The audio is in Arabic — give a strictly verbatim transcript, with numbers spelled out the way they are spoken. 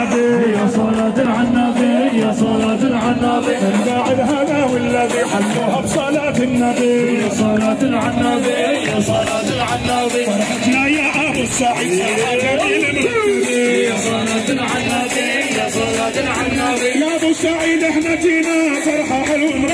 النبي يا صلاة على النبي يا صلاة على النبي الباعد هذا والذي حلوها بصلاة النبي يا صلاة على النبي يا صلاة على النبي فرحتنا يا ابو السعيد جميل يا صلاة على النبي يا صلاة على النبي يا ابو السعيد احنا جينا فرحة حلوة